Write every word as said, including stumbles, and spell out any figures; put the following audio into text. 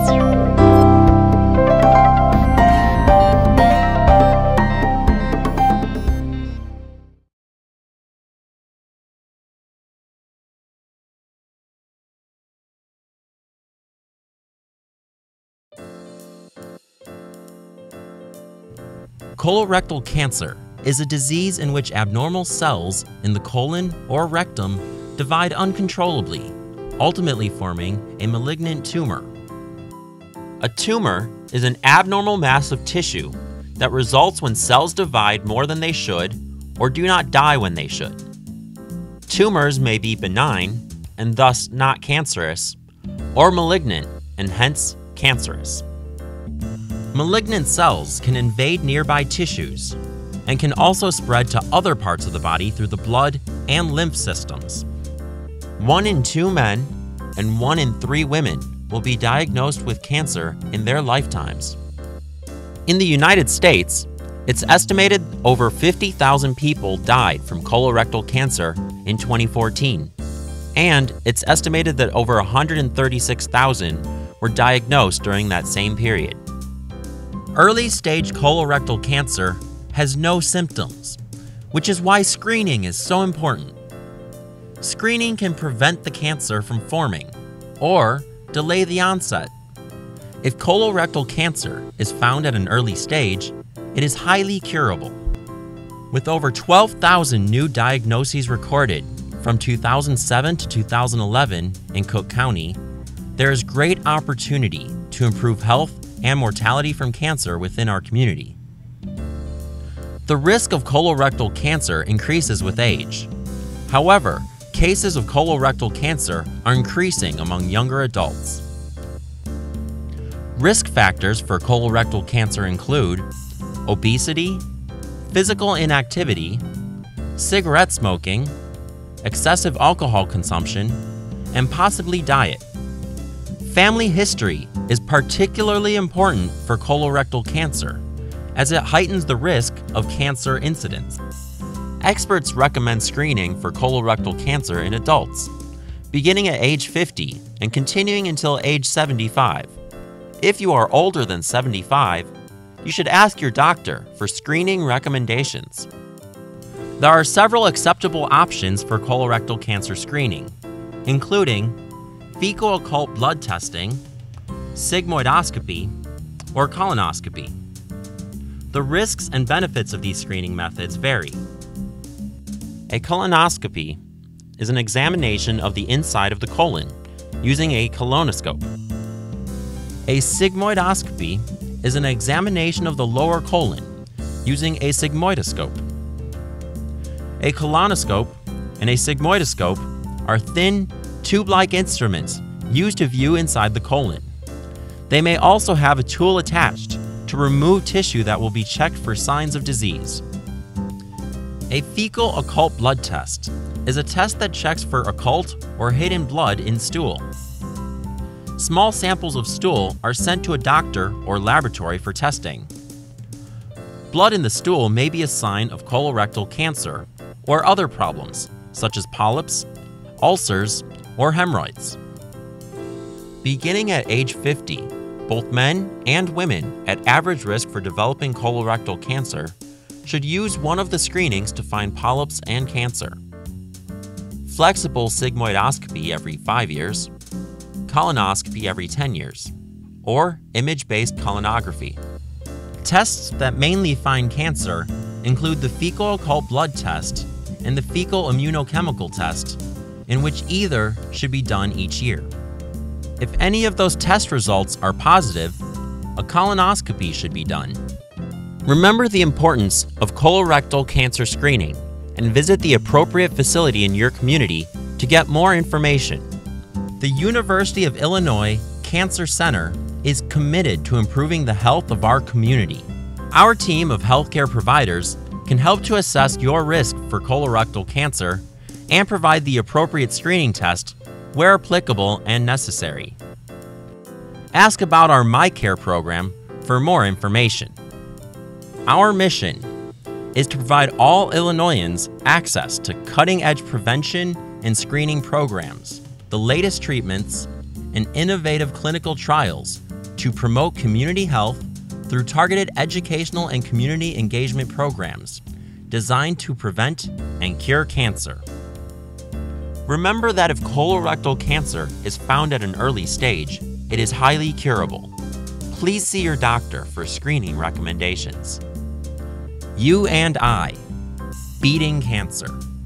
Colorectal cancer is a disease in which abnormal cells in the colon or rectum divide uncontrollably, ultimately forming a malignant tumor. A tumor is an abnormal mass of tissue that results when cells divide more than they should or do not die when they should. Tumors may be benign and thus not cancerous, or malignant and hence cancerous. Malignant cells can invade nearby tissues and can also spread to other parts of the body through the blood and lymph systems. One in two men and one in three women will be diagnosed with cancer in their lifetimes. In the United States, it's estimated over fifty thousand people died from colorectal cancer in twenty fourteen, and it's estimated that over one hundred thirty-six thousand were diagnosed during that same period. Early-stage colorectal cancer has no symptoms, which is why screening is so important. Screening can prevent the cancer from forming or delay the onset. If colorectal cancer is found at an early stage, it is highly curable. With over twelve thousand new diagnoses recorded from two thousand seven to two thousand eleven in Cook County, there is great opportunity to improve health and mortality from cancer within our community. The risk of colorectal cancer increases with age. However, cases of colorectal cancer are increasing among younger adults. Risk factors for colorectal cancer include obesity, physical inactivity, cigarette smoking, excessive alcohol consumption, and possibly diet. Family history is particularly important for colorectal cancer, as it heightens the risk of cancer incidence. Experts recommend screening for colorectal cancer in adults, beginning at age fifty and continuing until age seventy-five. If you are older than seventy-five, you should ask your doctor for screening recommendations. There are several acceptable options for colorectal cancer screening, including fecal occult blood testing, sigmoidoscopy, or colonoscopy. The risks and benefits of these screening methods vary. A colonoscopy is an examination of the inside of the colon using a colonoscope. A sigmoidoscopy is an examination of the lower colon using a sigmoidoscope. A colonoscope and a sigmoidoscope are thin, tube-like instruments used to view inside the colon. They may also have a tool attached to remove tissue that will be checked for signs of disease. A fecal occult blood test is a test that checks for occult or hidden blood in stool. Small samples of stool are sent to a doctor or laboratory for testing. Blood in the stool may be a sign of colorectal cancer or other problems, such as polyps, ulcers, or hemorrhoids. Beginning at age fifty, both men and women at average risk for developing colorectal cancer should use one of the screenings to find polyps and cancer. Flexible sigmoidoscopy every five years, colonoscopy every ten years, or image-based colonography. Tests that mainly find cancer include the fecal occult blood test and the fecal immunochemical test, in which either should be done each year. If any of those test results are positive, a colonoscopy should be done. Remember the importance of colorectal cancer screening and visit the appropriate facility in your community to get more information. The University of Illinois Cancer Center is committed to improving the health of our community. Our team of healthcare providers can help to assess your risk for colorectal cancer and provide the appropriate screening test where applicable and necessary. Ask about our MyCare program for more information. Our mission is to provide all Illinoisans access to cutting-edge prevention and screening programs, the latest treatments, and innovative clinical trials to promote community health through targeted educational and community engagement programs designed to prevent and cure cancer. Remember that if colorectal cancer is found at an early stage, it is highly curable. Please see your doctor for screening recommendations. You and I, beating cancer.